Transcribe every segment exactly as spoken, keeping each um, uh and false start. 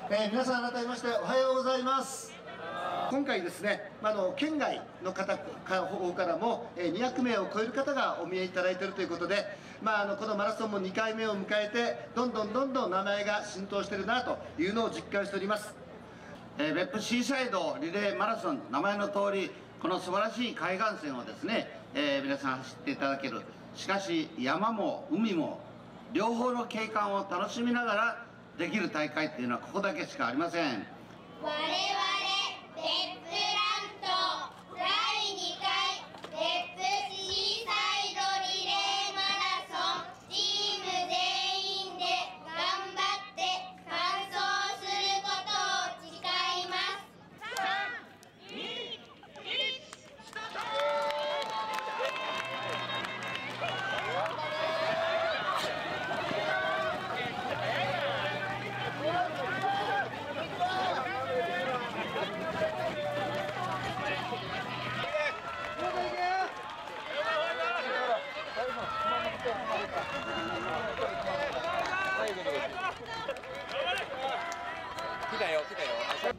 えー、皆さん改めましておはようございます。今回ですね、あの県外の方方からもにひゃくめいを超える方がお見えいただいているということで、まあ、あのこのマラソンもにかいめを迎えてどんどんどんどん名前が浸透しているなというのを実感しております。 えー、別府シーサイドリレーマラソン、名前の通りこの素晴らしい海岸線をですね、えー、皆さん走っていただける。しかし山も海も両方の景観を楽しみながらできる大会っていうのはここだけしかありません。 我々別府ランとだいにかい別府シーサイドリレーマラソンチーム全員で頑張って完走することを誓います。さん、に、いち、スタート。 来たよ来たよ。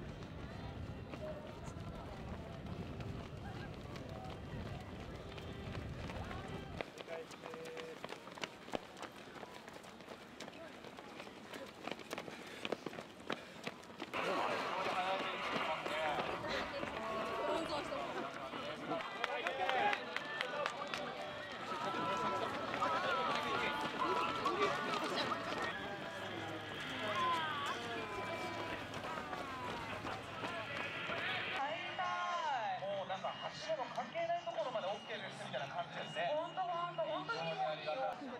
走るの関係ないところまで オーケー ですみたいな感じですね。本当本当本当にありがたい。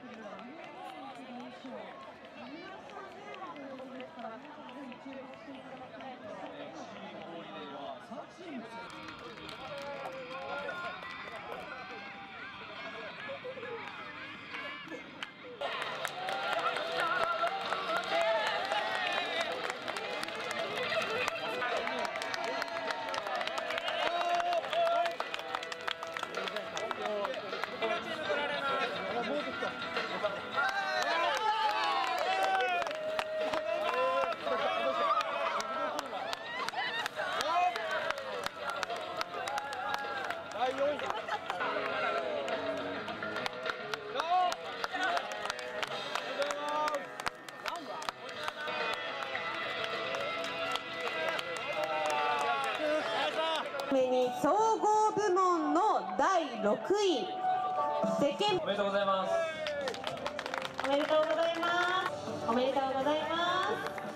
に総合部門のだいろくい、世間おめでとうございます。 おめでとうございます。おめでとうございます。